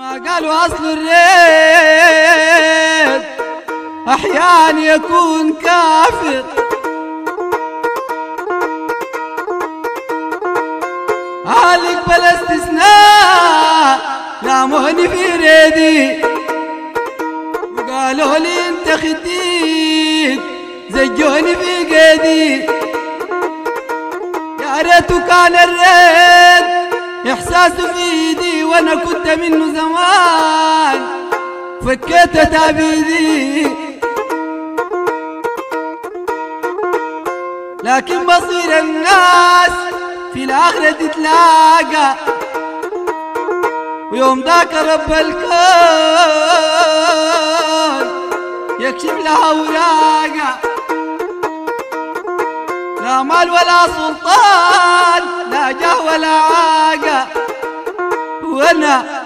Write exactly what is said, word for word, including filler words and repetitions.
ما قالوا أصل الريد أحيانا يكون كافر، هالك بلا استثناء لاموني في ريدي وقالوا لي انت خديك زجوني في قيدي. يا ريته كان الريد إحساسه في ايدي وانا كنت منه زمان فكيت تعبيدي، لكن بصير الناس في الآخرة تتلاقى ويوم ذاك رب الكون يكشف لها وراقة. لا مال ولا سلطان لا جاه ولا عاقة، وانا